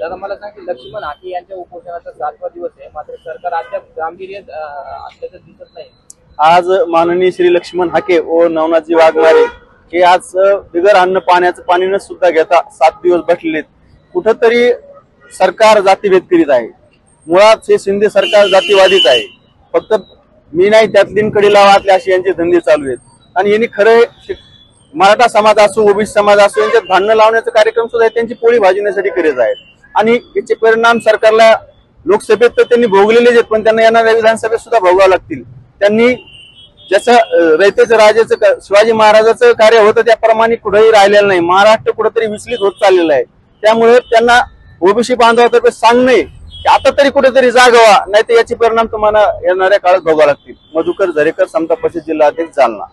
दादा मला सांग की लक्ष्मण हाके यांच्या उपोषणाचा 7वा दिवस आहे, मात्र सरकार अद्याप गांभीर्य असल्याचं दिसत नाही। आज माननीय श्री लक्ष्मण हाके व नवनाथजी वाघमारे हे आज बिगर अन्न पाण्याचं पाणी न सुद्धा घेता 7 दिवस बसलेत। कुठंतरी सरकार जातीभेद करीत आहे। मुळात हे शिंदे सरकार जातीवादीच आहे। फक्त मी नाही त्यातलीन कडी लावातले असे यांचे धंदे चालू आहेत आणि यांनी खरे मराठा समाज असो ओबीसी समाज असो यांच्यात भांडणं लावण्याचा कार्यक्रम सुद्धा त्यांची पोळी भाजण्यासाठी करीत आहेत आणि याचे परिणाम सरकारला लोकसभेत तर त्यांनी भोगलेलेच आहेत, पण त्यांना येणाऱ्या विधानसभेत सुद्धा भोगावं लागतील। त्यांनी जसं रयतेचं राजाचं शिवाजी महाराजाचं कार्य होतं त्याप्रमाणे कुठेही राहिलेलं नाही। महाराष्ट्र कुठेतरी विचलित होत चाललेला आहे। त्यामुळे त्यांना ओबीसी बांधवातर्फे सांगणे की आता तरी कुठेतरी जागवा, नाही तर याचे परिणाम तुम्हाला येणाऱ्या काळात भोगावे लागतील। मधुकर झरेकर, समता परिषद जिल्हा अध्यक्ष, जालना।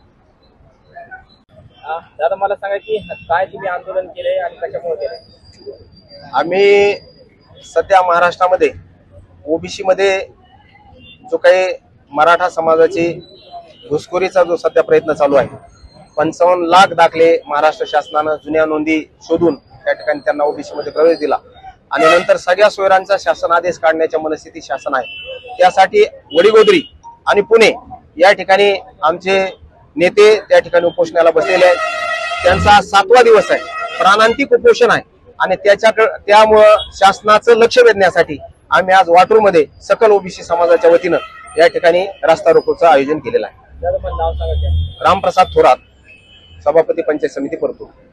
दादा मला सांगा की काय तुम्ही आंदोलन केले आणि कशामुळे केले? आम्ही सध्या महाराष्ट्रामध्ये ओबीसी मध्ये जो काही मराठा समाजाची घुसखोरीचा जो सध्या प्रयत्न चालू आहे, 55 लाख दाखले महाराष्ट्र शासनानं जुन्या नोंदी शोधून त्या ठिकाणी त्यांना ओबीसी मध्ये प्रवेश दिला आणि नंतर सगळ्या सोयरांचा शासन आदेश काढण्याच्या मनस्थिती शासन आहे। त्यासाठी वडीगोद्री आणि पुणे या ठिकाणी आमचे नेते त्या ठिकाणी उपोषणाला बसलेले आहेत। त्यांचा 7वा दिवस आहे, प्राणांतिक उपोषण आहे आणि त्यामुळं शासनाचं लक्ष वेधण्यासाठी आम्ही आज वाटूरमध्ये सकल ओबीसी समाजाच्या वतीनं या ठिकाणी रास्ता रोकोचं आयोजन केलेलं आहे। दादा मला नाव सांगा. रामप्रसाद थोरात, सभापती पंचायत समिती परतूर।